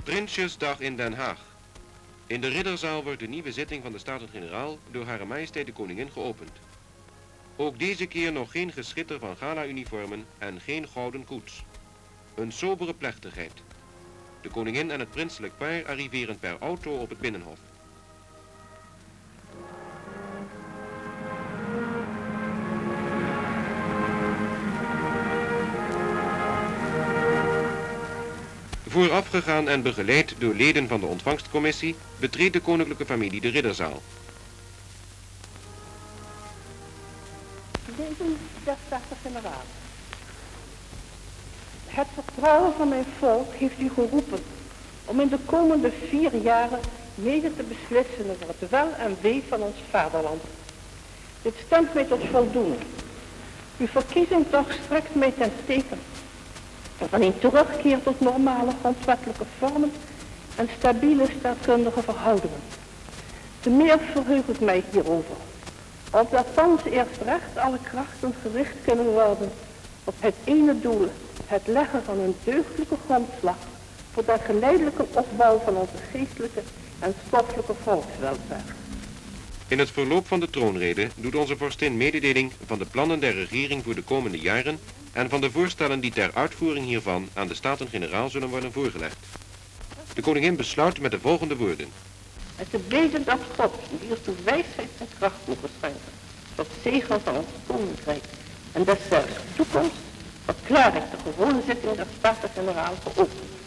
Prinsjesdag in Den Haag. In de Ridderzaal wordt de nieuwe zitting van de Staten-Generaal door Hare Majesteit de Koningin geopend. Ook deze keer nog geen geschitter van gala-uniformen en geen gouden koets. Een sobere plechtigheid. De koningin en het prinselijk paar arriveren per auto op het Binnenhof. Voorafgegaan en begeleid door leden van de ontvangstcommissie betreedt de koninklijke familie de Ridderzaal. Leden der Staten-Generaal. Het vertrouwen van mijn volk heeft u geroepen om in de komende 4 jaren mede te beslissen over het wel en wee van ons vaderland. Dit stemt mij tot voldoening. Uw verkiezing toch strekt mij ten teken van een terugkeer tot normale grondwettelijke vormen en stabiele staatkundige verhoudingen. Te meer verheug ik mij hierover, opdat thans eerst recht alle krachten gericht kunnen worden op het ene doel, het leggen van een deugdelijke grondslag voor de geleidelijke opbouw van onze geestelijke en stoffelijke volkswelvaart. In het verloop van de troonrede doet onze vorstin mededeling van de plannen der regering voor de komende jaren en van de voorstellen die ter uitvoering hiervan aan de Staten-Generaal zullen worden voorgelegd. De koningin besluit met de volgende woorden. Het te beden dat God hiertoe wijsheid en kracht mogen schenken, tot zegen van ons koninkrijk en deszelfs toekomst, verklaar ik de gewone zitting der Staten-Generaal geopend.